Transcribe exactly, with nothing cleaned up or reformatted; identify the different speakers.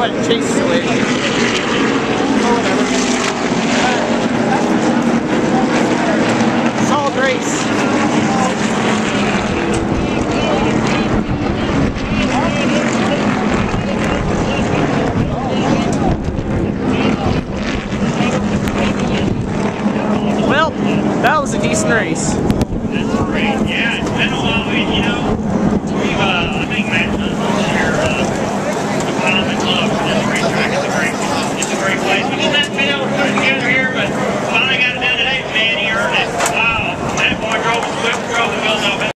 Speaker 1: what? Chase switch. Oh, whatever. Solid race. Well, that was a decent race.
Speaker 2: That's great. Yeah, it's been a while. You know, we've, uh, I think Matt does share uh, a common love for this racetrack. It's a great, it's a great place. We just haven't been able to put it together here, but finally got it done today. Man, he earned it. Wow, that boy drove a Swift, drove the wheels off it.